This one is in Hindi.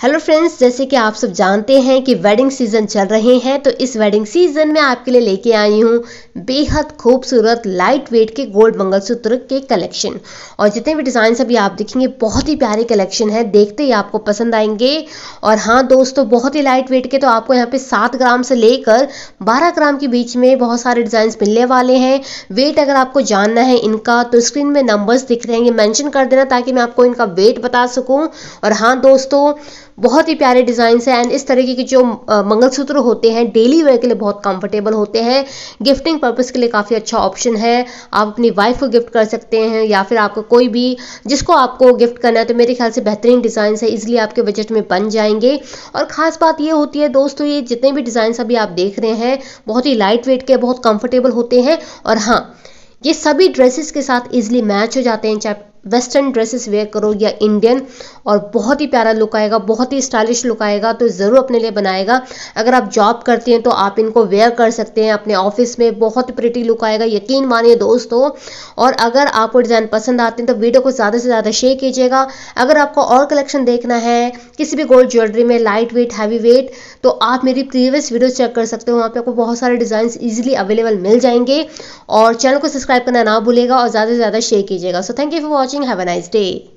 हेलो फ्रेंड्स, जैसे कि आप सब जानते हैं कि वेडिंग सीजन चल रहे हैं, तो इस वेडिंग सीजन में आपके लिए लेके आई हूँ बेहद खूबसूरत लाइट वेट के गोल्ड मंगलसूत्र के कलेक्शन। और जितने भी डिजाइन अभी आप देखेंगे बहुत ही प्यारे कलेक्शन है, देखते ही आपको पसंद आएंगे। और हाँ दोस्तों, बहुत ही लाइट वेट के, तो आपको यहाँ पे 7 ग्राम से लेकर 12 ग्राम के बीच में बहुत सारे डिजाइन मिलने वाले हैं। वेट अगर आपको जानना है इनका तो स्क्रीन में नंबर्स दिख रहे हैं, ये मेंशन कर देना ताकि मैं आपको इनका वेट बता सकूं। और हाँ दोस्तों, बहुत ही प्यारे डिजाइन है एंड इस तरीके के जो मंगलसूत्र होते हैं डेली वेयर के लिए बहुत कंफर्टेबल होते हैं। गिफ्टिंग पर्पस के लिए काफ़ी अच्छा ऑप्शन है। आप अपनी वाइफ को गिफ्ट कर सकते हैं या फिर आपको कोई भी जिसको आपको गिफ्ट करना है, तो मेरे ख्याल से बेहतरीन डिजाइन है, इसलिए आपके बजट में बन जाएंगे। और खास बात ये होती है दोस्तों, ये जितने भी डिजाइन अभी आप देख रहे हैं बहुत ही लाइट वेट के, बहुत कंफर्टेबल होते हैं। और हाँ, ये सभी ड्रेसेस के साथ इजीली मैच हो जाते हैं, चाहे वेस्टर्न ड्रेसेस वेयर करो या इंडियन, और बहुत ही प्यारा लुक आएगा, बहुत ही स्टाइलिश लुक आएगा। तो ज़रूर अपने लिए बनाएगा। अगर आप जॉब करते हैं तो आप इनको वेयर कर सकते हैं अपने ऑफिस में, बहुत प्रिटी लुक आएगा, यकीन मानिए दोस्तों। और अगर आपको डिज़ाइन पसंद आते हैं तो वीडियो को ज़्यादा से ज़्यादा शेयर कीजिएगा। अगर आपको और कलेक्शन देखना है किसी भी गोल्ड ज्वेलरी में, लाइट वेट, हैवी वेट, तो आप मेरी प्रीवियस वीडियो चेक कर सकते हो, वहाँ पे आपको बहुत सारे डिज़ाइन ईजिली अवेलेबल मिल जाएंगे। और चैनल को सब्सक्राइब करना ना भूलेगा और ज़्यादा से ज़्यादा शेयर कीजिएगा। So thank you for watching, have a nice day.